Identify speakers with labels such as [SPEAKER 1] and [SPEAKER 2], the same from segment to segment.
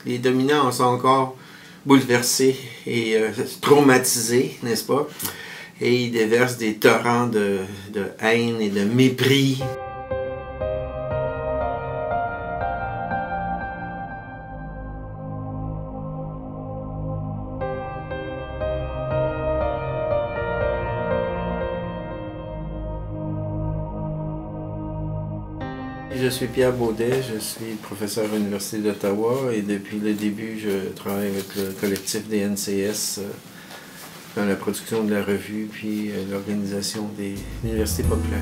[SPEAKER 1] Les dominants en sont encore bouleversés et traumatisés, n'est-ce pas? Et ils déversent des torrents de haine et de mépris. Je suis Pierre Baudet, je suis professeur à l'Université d'Ottawa et depuis le début, je travaille avec le collectif des NCS dans la production de la revue puis l'organisation des universités populaires.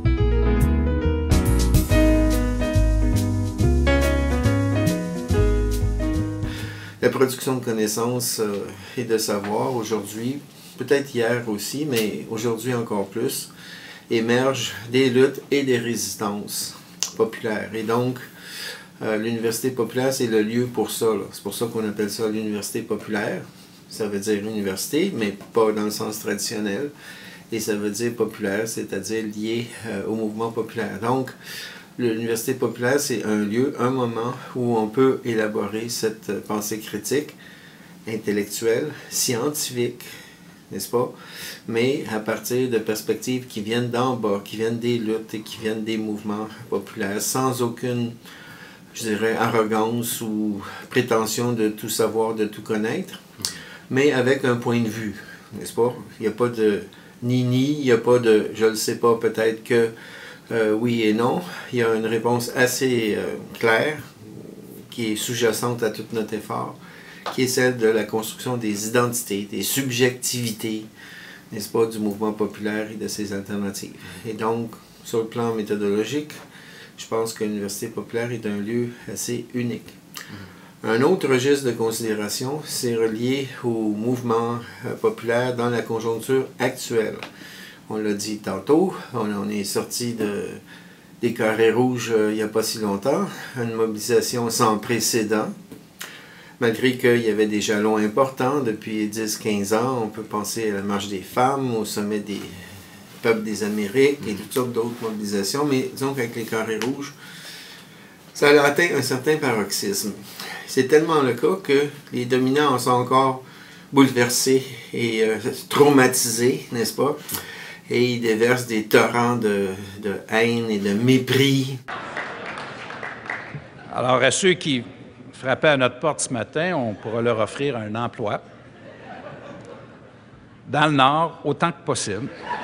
[SPEAKER 1] La production de connaissances et de savoir aujourd'hui, peut-être hier aussi, mais aujourd'hui encore plus, émergent des luttes et des résistances populaires. Et donc, l'université populaire, c'est le lieu pour ça. C'est pour ça qu'on appelle ça l'université populaire. Ça veut dire université, mais pas dans le sens traditionnel. Et ça veut dire populaire, c'est-à-dire lié au mouvement populaire. Donc, l'université populaire, c'est un lieu, un moment où on peut élaborer cette pensée critique, intellectuelle, scientifique, n'est-ce pas? Mais à partir de perspectives qui viennent d'en bas, qui viennent des luttes et qui viennent des mouvements populaires, sans aucune, je dirais, arrogance ou prétention de tout savoir, de tout connaître, mais avec un point de vue, n'est-ce pas? Il n'y a pas de ni-ni, il n'y a pas de je ne le sais pas, peut-être que oui et non. Il y a une réponse assez claire, qui est sous-jacente à tout notre effort, qui est celle de la construction des identités, des subjectivités, n'est-ce pas, du mouvement populaire et de ses alternatives. Et donc, sur le plan méthodologique, je pense que l'Université populaire est un lieu assez unique. Un autre registre de considération, c'est relié au mouvement populaire dans la conjoncture actuelle. On l'a dit tantôt, on est sorti des carrés rouges il n'y a pas si longtemps, une mobilisation sans précédent. Malgré qu'il y avait des jalons importants depuis 10-15 ans, on peut penser à la marche des femmes, au sommet des peuples des Amériques et toutes sortes d'autres mobilisations, mais disons qu'avec les carrés rouges, ça a atteint un certain paroxysme. C'est tellement le cas que les dominants en sont encore bouleversés et traumatisés, n'est-ce pas? Et ils déversent des torrents de haine et de mépris.
[SPEAKER 2] Alors, à ceux qui frappaient à notre porte ce matin, on pourra leur offrir un emploi dans le Nord autant que possible.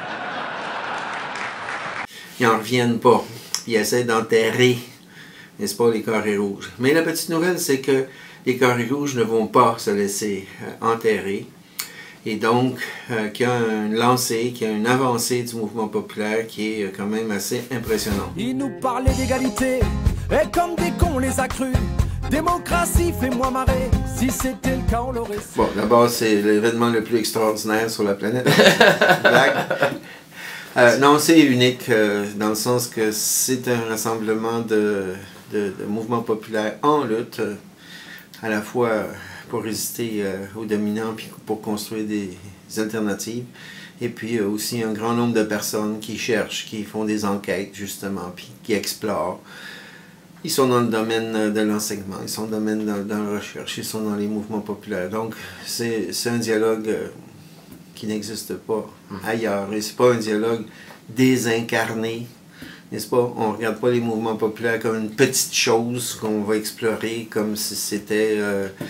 [SPEAKER 1] Ils n'en reviennent pas. Ils essaient d'enterrer, n'est-ce pas, les carrés rouges. Mais la petite nouvelle, c'est que les carrés rouges ne vont pas se laisser enterrer. Et donc, qu'il y a une lancée, qu'il y a une avancée du mouvement populaire qui est quand même assez impressionnante.
[SPEAKER 3] Ils nous parlaient d'égalité, et comme des cons on les a crus. Démocratie, fais-moi marrer, si c'était le cas on l'aurait su.
[SPEAKER 1] Bon, d'abord, c'est l'événement le plus extraordinaire sur la planète. Non, c'est unique, dans le sens que c'est un rassemblement de mouvements populaires en lutte, à la fois pour résister aux dominants puis pour construire des alternatives. Et puis aussi un grand nombre de personnes qui cherchent, qui font des enquêtes justement, puis qui explorent. Ils sont dans le domaine de l'enseignement, ils sont dans le domaine dans la recherche, ils sont dans les mouvements populaires. Donc c'est un dialogue qui n'existe pas ailleurs. Et c'est pas un dialogue désincarné, n'est-ce pas? On ne regarde pas les mouvements populaires comme une petite chose qu'on va explorer, comme si c'était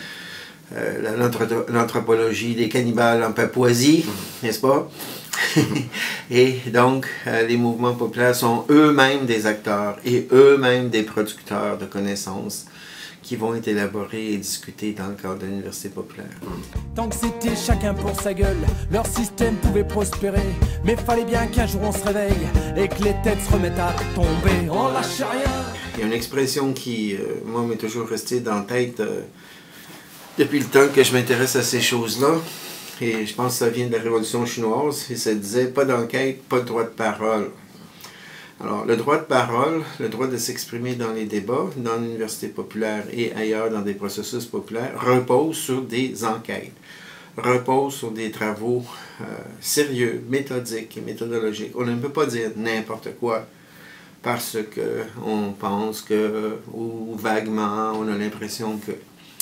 [SPEAKER 1] l'anthropologie des cannibales en Papouasie, n'est-ce pas? Et donc, les mouvements populaires sont eux-mêmes des acteurs et eux-mêmes des producteurs de connaissances qui vont être élaborées et discutées dans le cadre de l'Université populaire.
[SPEAKER 3] Tant que c'était chacun pour sa gueule, leur système pouvait prospérer. Mais fallait bien qu'un jour on se réveille et que les têtes se remettent à tomber. On lâche rien.
[SPEAKER 1] Il y a une expression qui, moi, m'est toujours restée dans la tête depuis le temps que je m'intéresse à ces choses-là. Et je pense que ça vient de la Révolution chinoise. Et ça disait « pas d'enquête, pas de droit de parole ». Alors, le droit de parole, le droit de s'exprimer dans les débats, dans l'université populaire et ailleurs dans des processus populaires, repose sur des enquêtes, repose sur des travaux sérieux, méthodiques et méthodologiques. On ne peut pas dire n'importe quoi parce qu'on pense que, ou vaguement, on a l'impression que.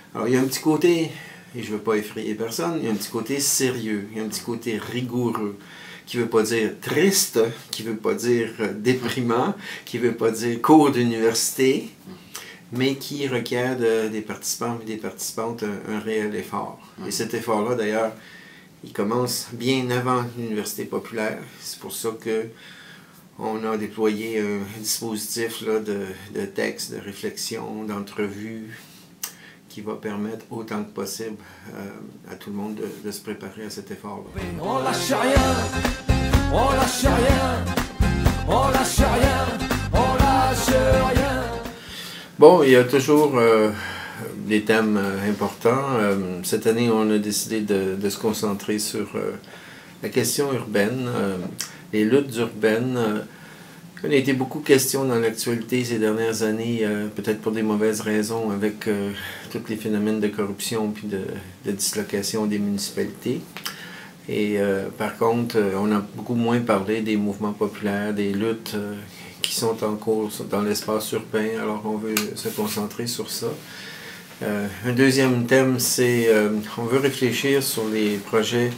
[SPEAKER 1] Alors, il y a un petit côté, et je ne veux pas effrayer personne, il y a un petit côté sérieux, il y a un petit côté rigoureux, qui ne veut pas dire triste, qui ne veut pas dire déprimant, qui ne veut pas dire cours d'université, mais qui requiert des participants et des participantes un réel effort. Et cet effort-là, d'ailleurs, il commence bien avant l'Université populaire. C'est pour ça qu'on a déployé un dispositif là, de textes, de réflexion, d'entrevues, qui va permettre autant que possible à tout le monde de se préparer à cet effort-là.
[SPEAKER 3] On lâche rien, on lâche rien, on lâche rien, on lâche rien.
[SPEAKER 1] Bon, il y a toujours des thèmes importants. Cette année, on a décidé de se concentrer sur la question urbaine, les luttes urbaines. Il a été beaucoup question dans l'actualité ces dernières années, peut-être pour des mauvaises raisons, avec tous les phénomènes de corruption puis de dislocation des municipalités. Et par contre, on a beaucoup moins parlé des mouvements populaires, des luttes qui sont en cours dans l'espace urbain, alors on veut se concentrer sur ça. Un deuxième thème, c'est on veut réfléchir sur les projets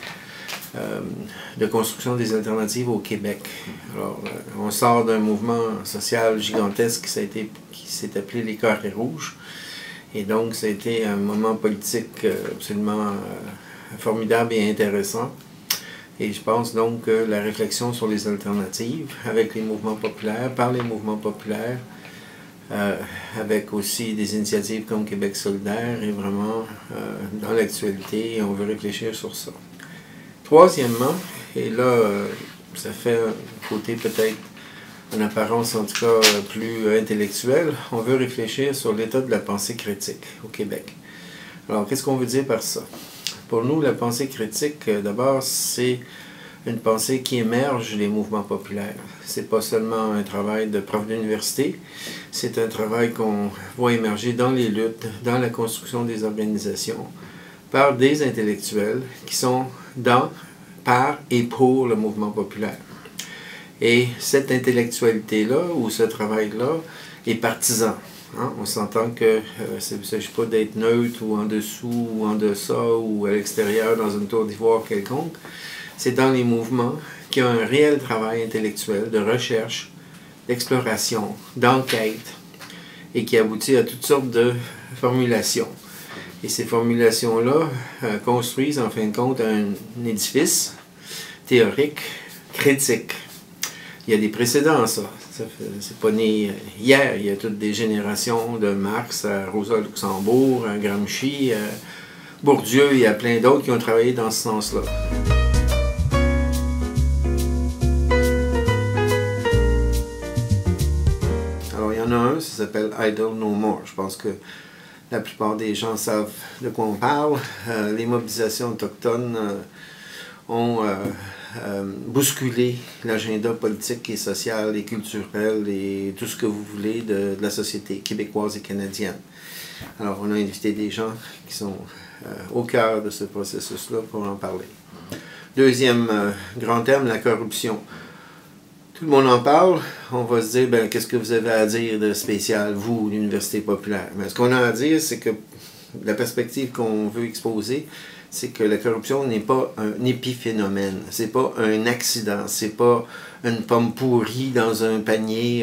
[SPEAKER 1] de construction des alternatives au Québec. Alors, on sort d'un mouvement social gigantesque qui s'est appelé les Carrés rouges. Et donc, ça a été un moment politique absolument formidable et intéressant. Et je pense donc que la réflexion sur les alternatives avec les mouvements populaires, par les mouvements populaires, avec aussi des initiatives comme Québec solidaire est vraiment dans l'actualité et on veut réfléchir sur ça. Troisièmement, et là, ça fait un côté peut-être, en apparence en tout cas, plus intellectuel, on veut réfléchir sur l'état de la pensée critique au Québec. Alors, qu'est-ce qu'on veut dire par ça? Pour nous, la pensée critique, d'abord, c'est une pensée qui émerge des mouvements populaires. C'est pas seulement un travail de prof d'université, c'est un travail qu'on voit émerger dans les luttes, dans la construction des organisations, par des intellectuels qui sont dans, par et pour le mouvement populaire. Et cette intellectualité-là, ou ce travail-là, est partisan. Hein? On s'entend que il ne s'agit pas d'être neutre ou en dessous ou en deçà ou à l'extérieur dans une tour d'ivoire quelconque. C'est dans les mouvements qu'il y a un réel travail intellectuel de recherche, d'exploration, d'enquête et qui aboutit à toutes sortes de formulations. Et ces formulations-là construisent en fin de compte un édifice théorique, critique. Il y a des précédents à ça. C'est pas né hier. Il y a toutes des générations de Marx à Rosa Luxembourg, à Gramsci, à Bourdieu et à plein d'autres qui ont travaillé dans ce sens-là. Alors, il y en a un, ça s'appelle Idle No More. Je pense que la plupart des gens savent de quoi on parle. Les mobilisations autochtones ont bousculé l'agenda politique et social et culturel et tout ce que vous voulez de la société québécoise et canadienne. Alors, on a invité des gens qui sont au cœur de ce processus-là pour en parler. Deuxième grand thème, la corruption. Tout le monde en parle, on va se dire, ben, qu'est-ce que vous avez à dire de spécial, vous, l'Université populaire? Mais ce qu'on a à dire, c'est que la perspective qu'on veut exposer, c'est que la corruption n'est pas un épiphénomène, c'est pas un accident, c'est pas une pomme pourrie dans un panier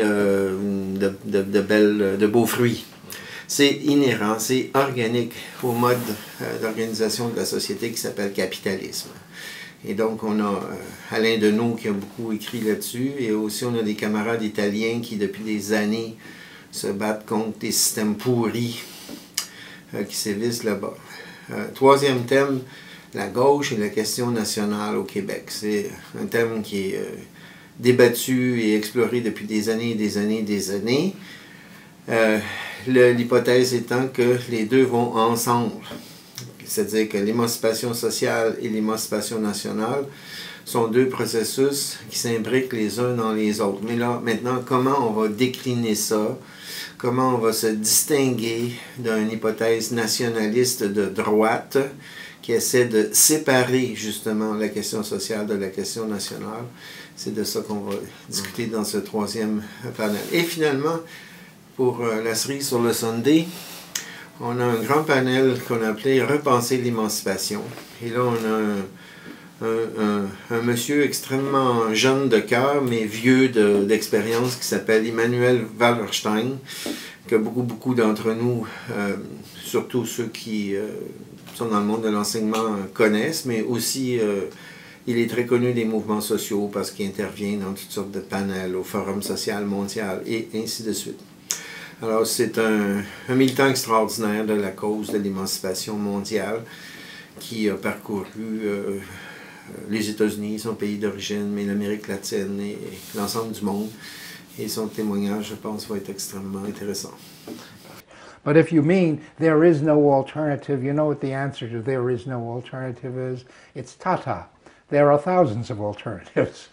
[SPEAKER 1] de beaux fruits. C'est inhérent, c'est organique au mode d'organisation de la société qui s'appelle capitalisme. Et donc, on a Alain Deneau qui a beaucoup écrit là-dessus, et aussi on a des camarades italiens qui, depuis des années, se battent contre des systèmes pourris qui sévissent là-bas. Troisième thème, la gauche et la question nationale au Québec. C'est un thème qui est débattu et exploré depuis des années et des années et des années. L'hypothèse étant que les deux vont ensemble. C'est-à-dire que l'émancipation sociale et l'émancipation nationale sont deux processus qui s'imbriquent les uns dans les autres. Mais là, maintenant, comment on va décliner ça? Comment on va se distinguer d'une hypothèse nationaliste de droite qui essaie de séparer justement la question sociale de la question nationale? C'est de ça qu'on va discuter dans ce troisième panel. Et finalement, pour la cerise sur le sundae, On a un grand panel qu'on a appelé « Repenser l'émancipation ». Et là, on a un monsieur extrêmement jeune de cœur, mais vieux d'expérience, qui s'appelle Emmanuel Wallerstein, que beaucoup d'entre nous, surtout ceux qui sont dans le monde de l'enseignement, connaissent, mais aussi il est très connu des mouvements sociaux parce qu'il intervient dans toutes sortes de panels au Forum social mondial et ainsi de suite. Alors, c'est un militant extraordinaire de la cause de l'émancipation mondiale qui a parcouru les États-Unis, son pays d'origine, mais l'Amérique latine et l'ensemble du monde. Et son témoignage, je pense, va être extrêmement intéressant.
[SPEAKER 4] But if you mean there is no alternative, you know what the answer to there is no alternative is? It's ta-ta. There are thousands of alternatives.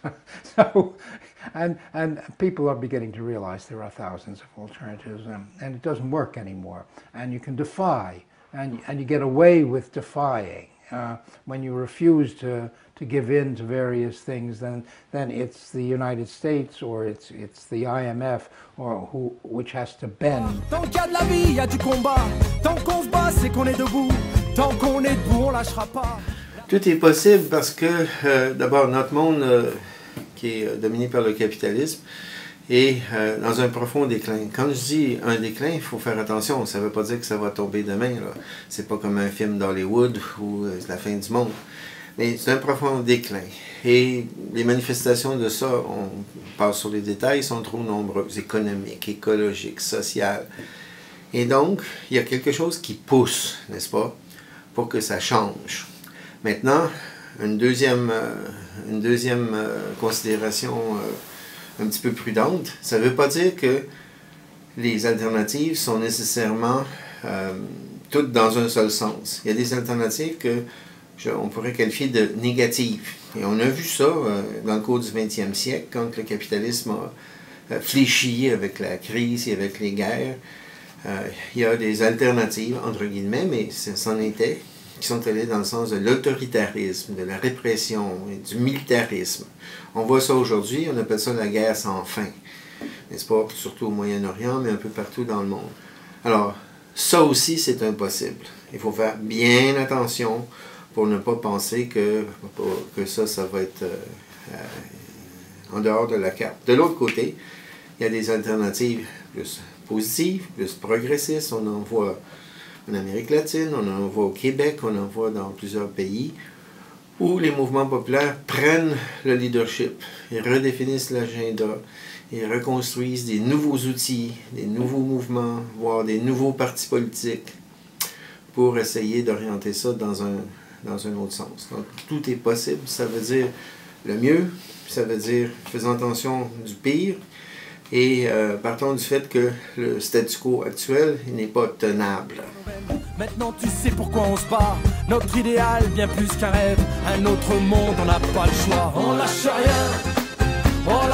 [SPEAKER 4] And people are beginning to realize there are thousands of alternatives, and it doesn't work anymore. And you can defy, and you get away with defying. When you refuse to give in to various things, then it's the United States or it's the IMF which has to bend.
[SPEAKER 3] Dans le cas de la vie, il y a du combat. Tant qu'on se bat, c'est qu'on est debout. Tant qu'on est debout, on lâchera pas.
[SPEAKER 1] Tout est possible parce que, d'abord, notre monde qui est dominé par le capitalisme est dans un profond déclin. Quand je dis un déclin, il faut faire attention. Ça ne veut pas dire que ça va tomber demain. C'est pas comme un film d'Hollywood où c'est la fin du monde. Mais c'est un profond déclin. Et les manifestations de ça, on passe sur les détails, sont trop nombreuses, économiques, écologiques, sociales. Et donc, il y a quelque chose qui pousse, n'est-ce pas, pour que ça change. Maintenant, une deuxième considération un petit peu prudente, ça ne veut pas dire que les alternatives sont nécessairement toutes dans un seul sens. Il y a des alternatives que on pourrait qualifier de négatives. Et on a vu ça dans le cours du 20e siècle, quand le capitalisme a fléchi avec la crise et avec les guerres. Il y a des alternatives, entre guillemets, mais c'en était, qui sont allées dans le sens de l'autoritarisme, de la répression et du militarisme. On voit ça aujourd'hui, on appelle ça la guerre sans fin, n'est-ce pas? Surtout au Moyen-Orient, mais un peu partout dans le monde. Alors, ça aussi, c'est impossible. Il faut faire bien attention pour ne pas penser que ça va être en dehors de la carte. De l'autre côté, il y a des alternatives plus positives, plus progressistes. On en voit en Amérique latine, on en voit au Québec, on en voit dans plusieurs pays, où les mouvements populaires prennent le leadership et redéfinissent l'agenda et reconstruisent des nouveaux outils, des nouveaux mouvements, voire des nouveaux partis politiques pour essayer d'orienter ça dans un autre sens. Donc, tout est possible. Ça veut dire le mieux, ça veut dire faisons attention du pire et partons du fait que le statu quo actuel n'est pas tenable.
[SPEAKER 3] Maintenant tu sais pourquoi on se bat. Notre idéal, bien plus qu'un rêve. Un autre monde, on n'a pas le choix. On lâche rien. On